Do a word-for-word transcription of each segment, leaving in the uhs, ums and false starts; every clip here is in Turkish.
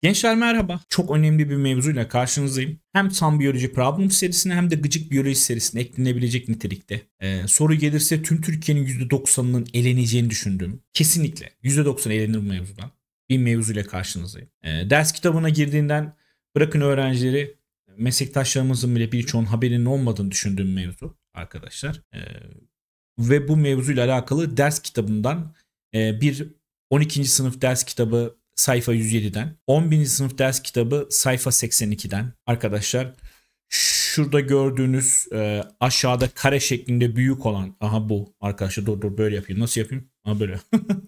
Gençler merhaba. Çok önemli bir mevzuyla karşınızdayım. Hem Some Biyoloji Problem serisine hem de Gıcık Biyoloji serisine eklenebilecek nitelikte. Ee, soru gelirse tüm Türkiye'nin yüzde doksanının eleneceğini düşündüğüm, kesinlikle yüzde doksan elenir bu mevzudan bir mevzuyla karşınızdayım. Ee, ders kitabına girdiğinden bırakın öğrencileri, meslektaşlarımızın bile birçoğunun haberinin olmadığını düşündüğüm mevzu arkadaşlar. Ee, ve bu mevzuyla alakalı ders kitabından e, bir on ikinci sınıf ders kitabı sayfa yüz yediden, on birinci sınıf ders kitabı sayfa seksen ikiden arkadaşlar. Şurada gördüğünüz e, aşağıda kare şeklinde büyük olan, aha bu arkadaşlar, dur dur böyle yapayım. Nasıl yapayım? Aha böyle.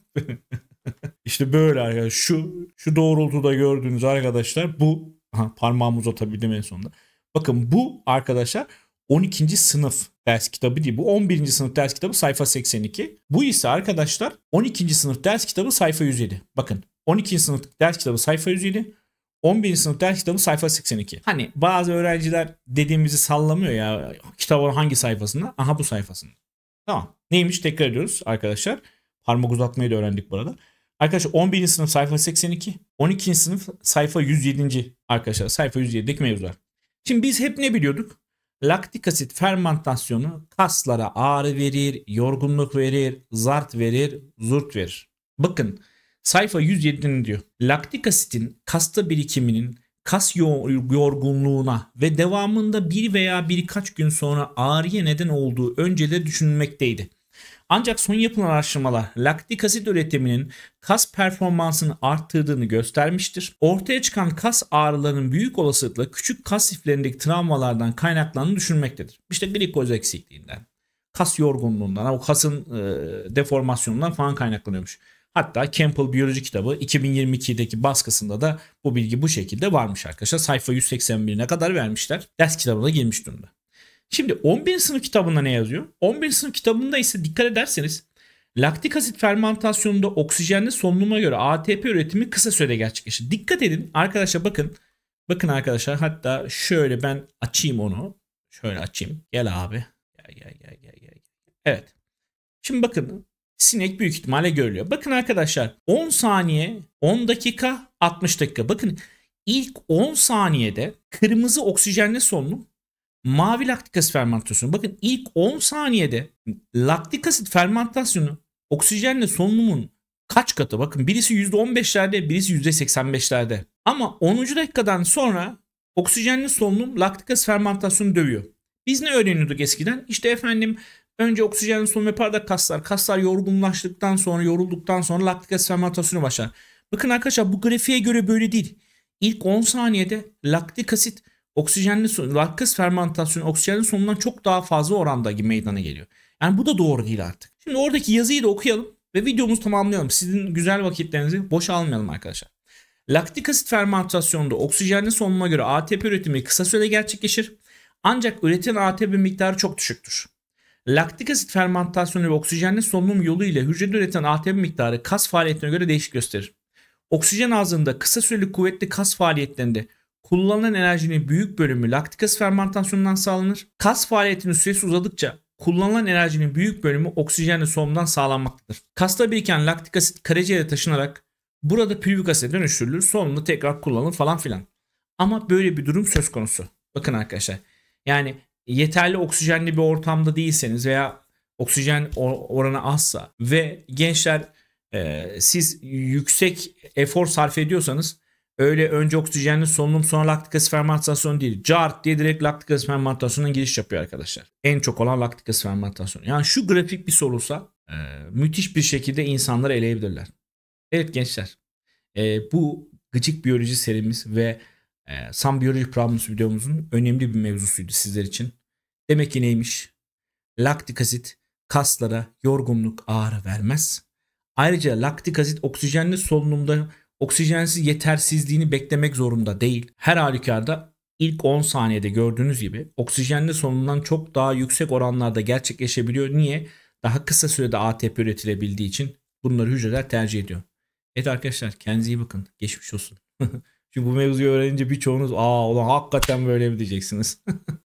İşte böyle arkadaşlar. Şu şu doğrultuda gördüğünüz arkadaşlar bu. Aha, parmağımı uzatabildim en sonunda. Bakın bu arkadaşlar on ikinci sınıf ders kitabı değil. Bu on birinci sınıf ders kitabı sayfa seksen iki. Bu ise arkadaşlar on ikinci sınıf ders kitabı sayfa yüz yedi. Bakın on ikinci sınıf ders kitabı sayfa yüz yedi. on birinci sınıf ders kitabı sayfa seksen iki. Hani bazı öğrenciler dediğimizi sallamıyor ya. Kitabın hangi sayfasında? Aha bu sayfasında. Tamam. Neymiş? Tekrar ediyoruz arkadaşlar. Parmak uzatmayı da öğrendik burada. Arkadaşlar on birinci sınıf sayfa seksen iki. on ikinci sınıf sayfa yüz yedi. Arkadaşlar sayfa yüz yedideki mevzular. Şimdi biz hep ne biliyorduk? Laktik asit fermentasyonu kaslara ağrı verir, yorgunluk verir, zart verir, zurt verir. Bakın sayfa yüz yedinin diyor. Laktik asitin kasta birikiminin kas yorgunluğuna ve devamında bir veya birkaç gün sonra ağrıya neden olduğu önceleri düşünülmekteydi. Ancak son yapılan araştırmalar laktik asit üretiminin kas performansını arttırdığını göstermiştir. Ortaya çıkan kas ağrılarının büyük olasılıkla küçük kas liflerindeki travmalardan kaynaklandığını düşünülmektedir. İşte glikoz eksikliğinden, kas yorgunluğundan, o kasın e, deformasyonundan falan kaynaklanıyormuş. Hatta Campbell Biyoloji kitabı iki bin yirmi ikideki baskısında da bu bilgi bu şekilde varmış arkadaşlar. Sayfa yüz seksen birine kadar vermişler. Ders kitabına girmiş durumda. Şimdi on birinci sınıf kitabında ne yazıyor? on birinci sınıf kitabında ise dikkat ederseniz laktik asit fermentasyonunda oksijenli solunuma göre A T P üretimi kısa sürede gerçekleşir. Dikkat edin arkadaşlar, bakın. Bakın arkadaşlar, hatta şöyle ben açayım onu. Şöyle açayım. Gel abi. Gel gel gel gel gel. Evet. Şimdi bakın. Sinek büyük ihtimalle görülüyor. Bakın arkadaşlar, on saniye, on dakika, altmış dakika. Bakın ilk on saniyede kırmızı oksijenli solunum, mavi laktik asit fermentasyonu. Bakın ilk on saniyede laktik asit fermentasyonu oksijenle solunumun kaç katı? Bakın birisi yüzde on beşlerde, birisi yüzde seksen beşlerde. Ama onuncu dakikadan sonra oksijenli solunum laktik asit fermentasyonu dövüyor. Biz ne öğreniyorduk eskiden? İşte efendim önce oksijenli solunum yapar da kaslar. Kaslar yorgunlaştıktan sonra, yorulduktan sonra laktik asit fermentasyonu başlar. Bakın arkadaşlar, bu grafiğe göre böyle değil. İlk on saniyede laktik asit oksijenli laktik asit fermentasyonu oksijenli solunumdan çok daha fazla oranda meydana geliyor. Yani bu da doğru değil artık. Şimdi oradaki yazıyı da okuyalım ve videomuzu tamamlayalım. Sizin güzel vakitlerinizi boşa almayalım arkadaşlar. Laktik asit fermentasyonunda oksijenli solunuma göre A T P üretimi kısa sürede gerçekleşir. Ancak üretilen A T P miktarı çok düşüktür. Laktik asit fermentasyonu ve oksijenli solunum yolu ile hücrede üretilen A T P miktarı kas faaliyetine göre değişik gösterir. Oksijen azlığında kısa süreli kuvvetli kas faaliyetlerinde kullanılan enerjinin büyük bölümü laktik asit fermentasyonundan sağlanır. Kas faaliyetinin süresi uzadıkça kullanılan enerjinin büyük bölümü oksijenli solunumdan sağlanmaktadır. Kasta biriken laktik asit karaciğere taşınarak burada pürvik asite dönüştürülür, solunumda tekrar kullanılır falan filan. Ama böyle bir durum söz konusu. Bakın arkadaşlar, yani yeterli oksijenli bir ortamda değilseniz veya oksijen oranı azsa ve gençler e, siz yüksek efor sarf ediyorsanız öyle önce oksijenli solunum sonra laktik asit fermentasyonu değil. Cart diye direkt laktik asit fermentasyonuna giriş yapıyor arkadaşlar. En çok olan laktik asit fermentasyonu. Yani şu grafik bir sorulsa e, müthiş bir şekilde insanları eleyebilirler. Evet gençler, e, bu Gıcık Biyoloji serimiz ve e, Some Biyoloji Problems videomuzun önemli bir mevzusuydu sizler için. Demek ki neymiş? Laktik asit kaslara yorgunluk, ağrı vermez. Ayrıca laktik asit oksijenli solunumda oksijensiz yetersizliğini beklemek zorunda değil. Her halükarda ilk on saniyede gördüğünüz gibi oksijenli solunumdan çok daha yüksek oranlarda gerçekleşebiliyor. Niye? Daha kısa sürede A T P üretilebildiği için bunları hücreler tercih ediyor. Evet arkadaşlar, kendinize iyi bakın. Geçmiş olsun. Çünkü bu mevzuyu öğrenince birçoğunuz aa ulan hakikaten böyle mi diyeceksiniz.